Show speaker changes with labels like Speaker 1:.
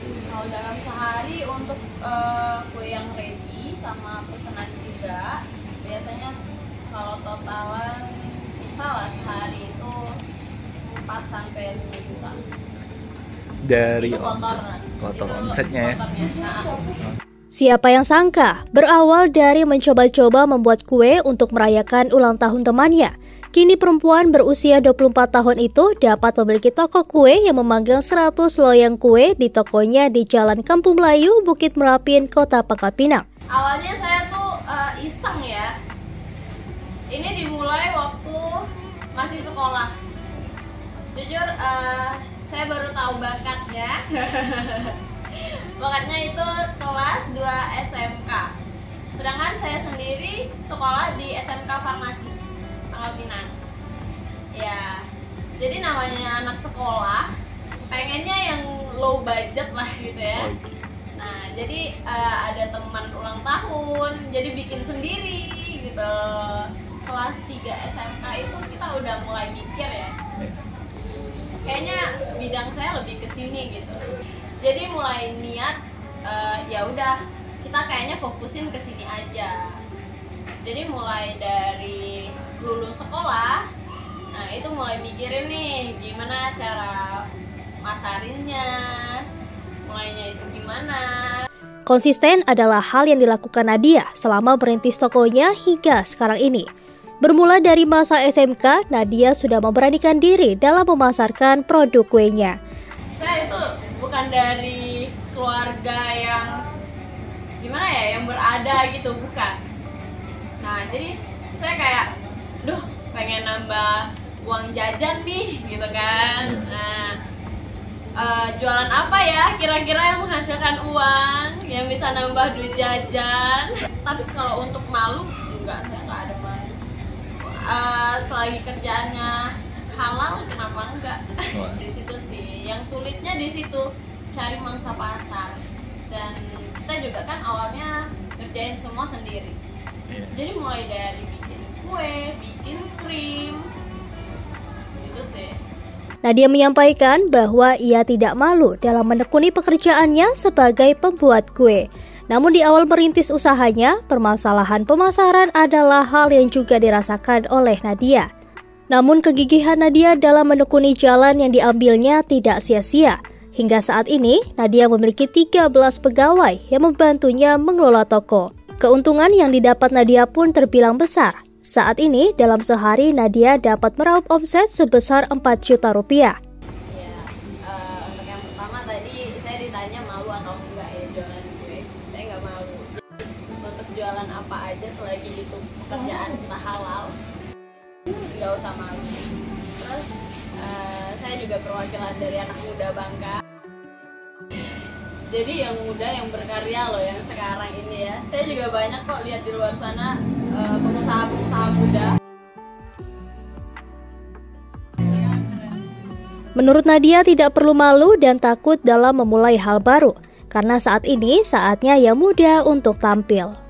Speaker 1: Kalau dalam sehari untuk kue yang ready sama pesanan juga, biasanya kalau totalan bisa lah sehari itu 4-5 juta.
Speaker 2: Dari
Speaker 1: itu
Speaker 2: kotor omsetnya ya.
Speaker 3: Siapa yang sangka, berawal dari mencoba-coba membuat kue untuk merayakan ulang tahun temannya, kini perempuan berusia 24 tahun itu dapat memiliki toko kue yang memanggang 100 loyang kue di tokonya di Jalan Kampung Melayu, Bukit Merapin, Kota Pangkal Pinang.
Speaker 1: Awalnya saya tuh iseng ya. Ini dimulai waktu masih sekolah. Jujur, saya baru tahu bakatnya. Bakatnya itu kelas 2 SMK. Sedangkan saya sendiri sekolah di SMK Farmasi Pangkal Pinang. Ya, jadi namanya anak sekolah, pengennya yang low budget lah gitu ya. Nah, jadi ada teman ulang tahun, jadi bikin sendiri gitu. Kelas 3 SMK itu kita udah mulai mikir ya. Kayaknya bidang saya lebih ke sini gitu. Jadi mulai niat, ya udah kita kayaknya fokusin ke sini aja. Jadi mulai dari lulus sekolah, nah itu mulai mikirin nih gimana cara masarinnya, mulainya itu gimana.
Speaker 3: Konsisten adalah hal yang dilakukan Nadia selama merintis tokonya hingga sekarang ini. Bermula dari masa SMK, Nadia sudah memberanikan diri dalam memasarkan produk kuenya.
Speaker 1: Saya itu bukan dari keluarga yang gimana ya, yang berada gitu, bukan. Nah, jadi saya kayak, pengen nambah uang jajan nih, gitu kan. Nah, jualan apa ya kira-kira yang menghasilkan uang, yang bisa nambah duit jajan. Tapi kalau untuk malu, enggak, saya nggak ada malu. Selagi kerjaannya halal, kenapa enggak? Di situ sih, yang sulitnya di situ cari mangsa pasar. Dan kita juga kan awalnya kerjain semua sendiri. Jadi mulai dari bikin kue, bikin krim, itu sih.
Speaker 3: Nadia menyampaikan bahwa ia tidak malu dalam menekuni pekerjaannya sebagai pembuat kue. Namun di awal merintis usahanya, permasalahan pemasaran adalah hal yang juga dirasakan oleh Nadia. Namun kegigihan Nadia dalam menekuni jalan yang diambilnya tidak sia-sia. Hingga saat ini, Nadia memiliki 13 pegawai yang membantunya mengelola toko. Keuntungan yang didapat Nadia pun terbilang besar. Saat ini, dalam sehari Nadia dapat meraup omset sebesar 4 juta rupiah.
Speaker 1: Ya, untuk yang pertama tadi saya ditanya malu atau enggak ya jualan kue. Saya nggak malu. Untuk jualan apa aja selagi itu pekerjaan kita halal, nggak usah malu. Terus saya juga perwakilan dari anak muda Bangka. Jadi yang muda yang berkarya loh yang sekarang ini ya. Saya juga banyak kok lihat di luar sana pengusaha-pengusaha muda.
Speaker 3: Menurut Nadia tidak perlu malu dan takut dalam memulai hal baru, karena saat ini saatnya yang muda untuk tampil.